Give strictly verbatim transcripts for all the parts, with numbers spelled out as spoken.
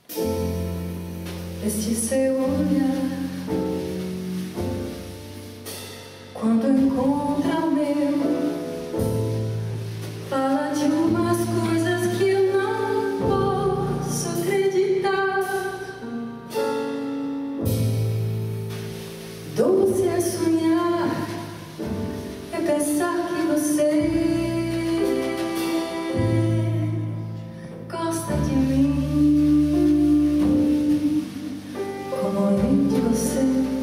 Este seu olhar, quando encontra o meu, fala de umas coisas que eu não posso acreditar. Doce é sonhar, é pensar que você gosta de mim, como eu de você.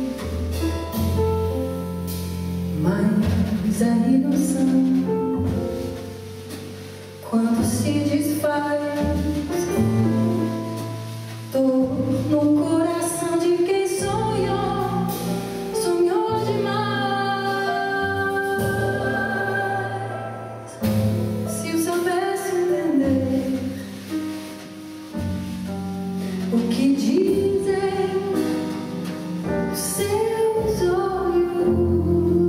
Mas a ilusão, quando se desfaz, dor no coração de quem sonhou, sonhou demais. Se eu soubesse entender o que dizem os seus olhos,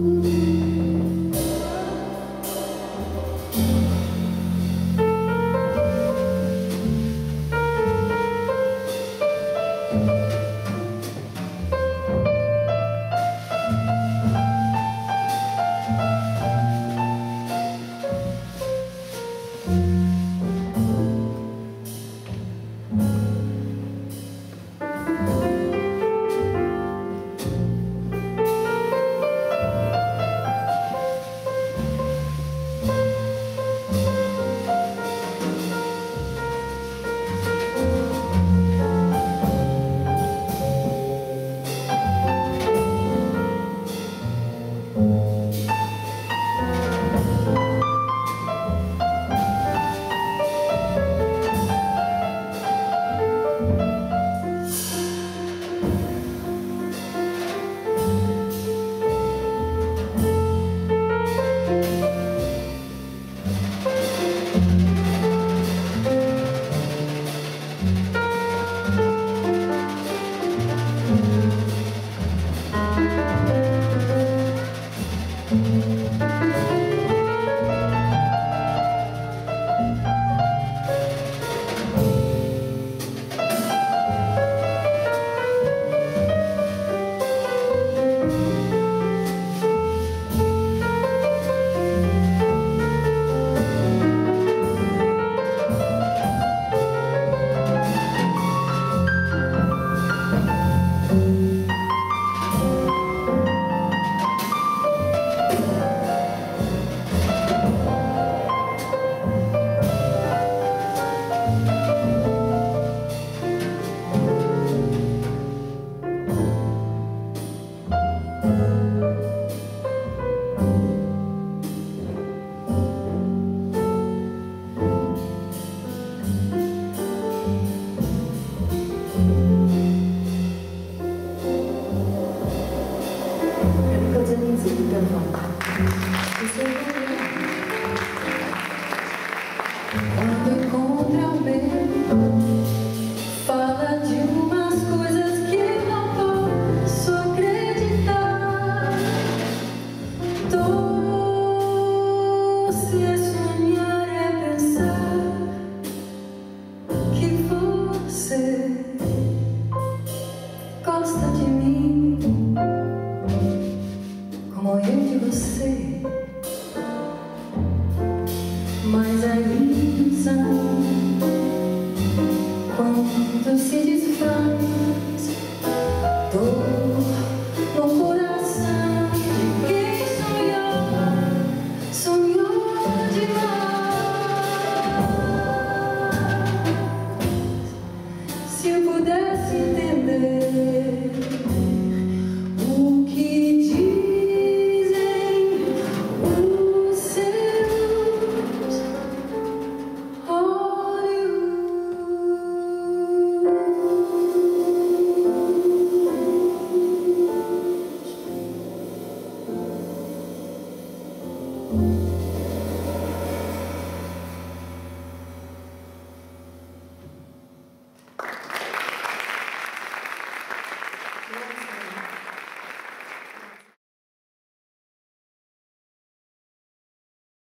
quando encontra o meu, fala de umas coisas que eu não posso acreditar. Doce é sonhar, é pensar que você gosta de mim, como eu de você. Mas a ilusão, quando se desfaz,